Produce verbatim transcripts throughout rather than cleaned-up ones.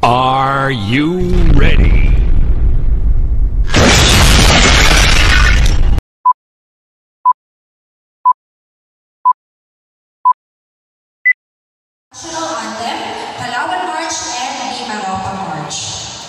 Are you ready? National Anthem, Palawan March, and Limaropa March.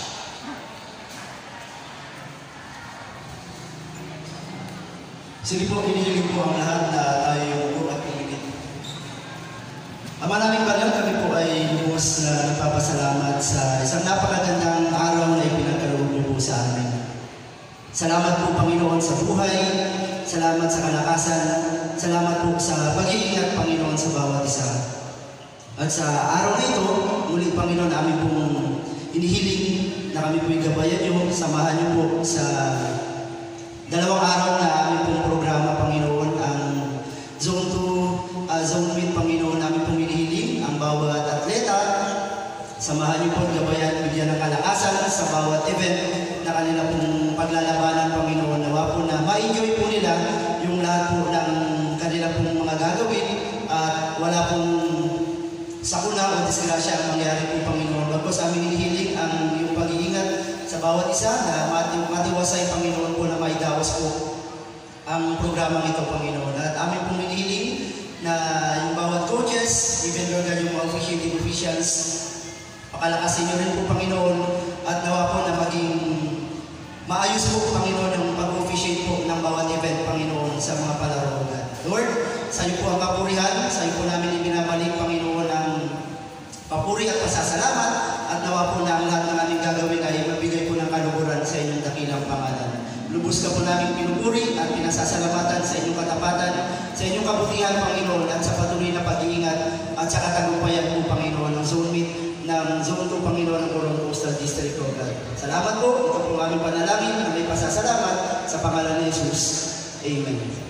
Sige po, inihiling po ang lahat na tayo po at pumigit. Ama naming banal, kami po ay lubos na nagpapasalamat sa isang napakagandang araw na ipinagkaloob niyo po sa amin. Salamat po, Panginoon, sa buhay. Salamat sa kalakasan. Salamat po sa pag-iingat, Panginoon, sa bawat isa. At sa araw na ito, muli, Panginoon, namin pong inihiling na kami po'y gabayan niyo, samahan niyo po sa dalawang araw na aming pong programa, Panginoon, ang Zone two, uh, Zone three, Panginoon, namin pong inihiling ang bawat atleta. Samahan niyo po, gabayan, bigyan ng kalakasan sa bawat event na kanila pong paglalabanan, Panginoon. Nawa po na ma-enjoy po nila yung lahat po ng kanila pong mga gagawin at wala pong sakuna o disgrasya ang mangyari po, Panginoon. Bagos aming inihiling ang iyong pag-iingat sa bawat isa na mati matiwasay, Panginoon, po na maidawas po ang programang ito, Panginoon. At aming pong inihiling na yung bawat coaches, even Lord God, yung mga officiating officials, pakalakasin niyo rin po, Panginoon, at nawa po na maging maayos po, Panginoon, yung pag-officiate po ng bawat event, Panginoon, sa mga palaro. Lord, sa iyo po ang papurihan, sa iyo po namin ibinabalik, Panginoon, ang papuri at pasasalamat, at nawa po na ang lahat ng aming gagawin ay mabigay po ng kaluguran sa inyong dakilang pangalan. Lubos ka po namin pinupuri at pinasasalamatan sa inyong katapatan, sa inyong kabutihan, Panginoon, at sa patuloy na pag-iingat at sa katagumpayan po, Panginoon, ng Zone Meet ng Zone two, Panginoon, ng Coron Coastal District of God. Salamat po, ito po ang aming panalangin na may pasasalamat sa pangalan ni Jesus. Amen.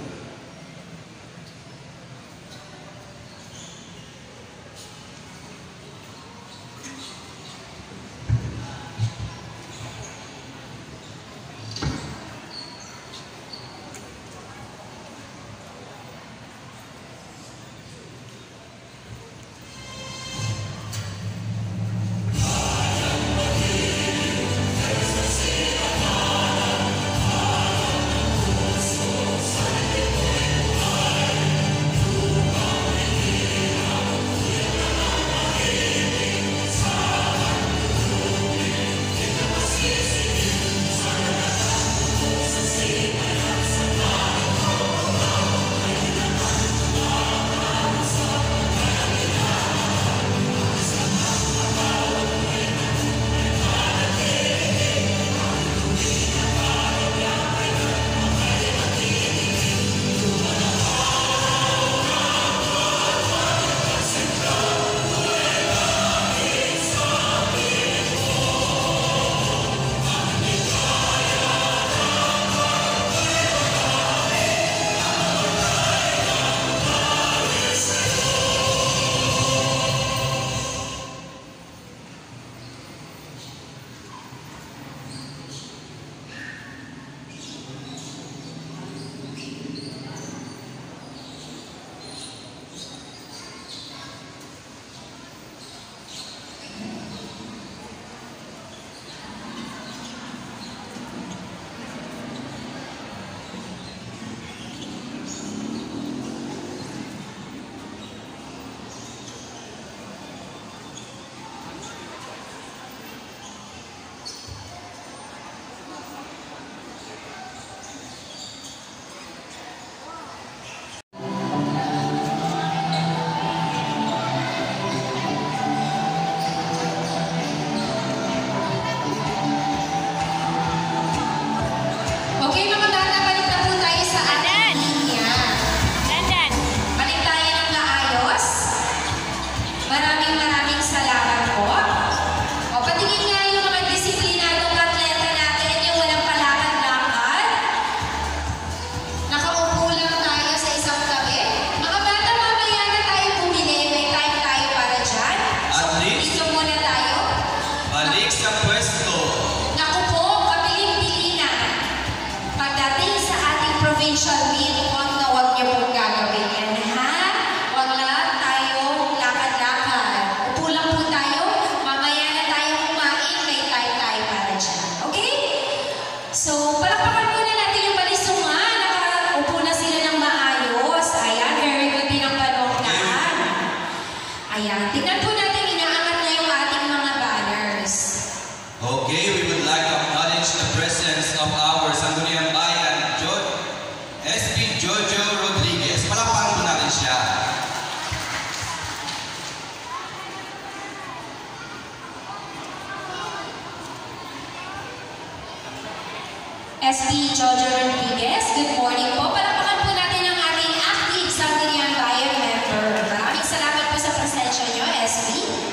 S P Jojo Rodriguez, good morning po. Palakpakan po natin ang ating active Sangguniang Bayan member. Maraming salamat po sa presensya nyo, S P.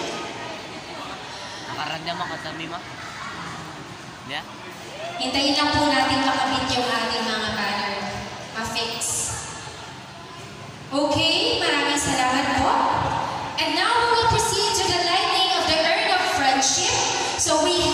Nakarad naman katami ma. Yeah? Hintayin lang po natin makabit yung ating mga banner. Ma-fix. Okay, maraming salamat po. And now we will proceed to the lighting of the Urn of Friendship. So we